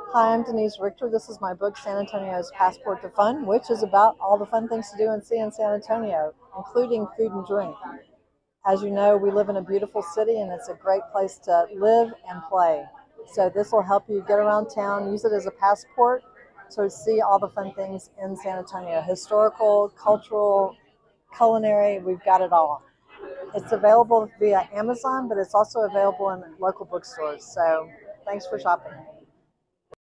Hi, I'm Denise Richter. This is my book, San Antonio's Passport to Fun, which is about all the fun things to do and see in San Antonio, including food and drink. As you know, we live in a beautiful city and it's a great place to live and play. So this will help you get around town, use it as a passport to see all the fun things in San Antonio. Historical, cultural, culinary, we've got it all. It's available via Amazon, but it's also available in local bookstores. So thanks for shopping.